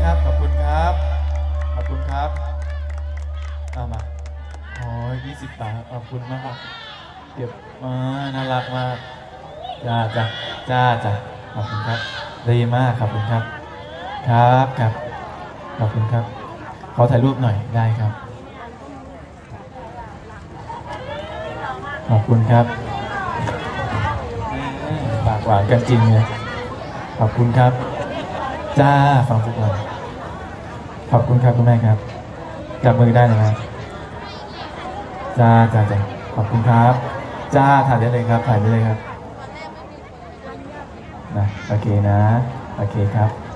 ครับขอบคุณครับขอบคุณครับมาโอ้ย20 บาทขอบคุณมากครับเก็บน่ารักมากจ้าจ้าจ้าจ้าขอบคุณครับดีมากขอบคุณครับครับครับขอบคุณครับขอถ่ายรูปหน่อยได้ครับขอบคุณครับปากหวานกันจริงเลยขอบคุณครับจ้าฟังทุกวันขอบคุณครับคุณแม่ครับจับมือได้นะครับจ้าจ้าจ้าขอบคุณครับจ้าถ่ายได้เลยครับถ่ายได้เลยครับนะโอเคนะโอเคครับ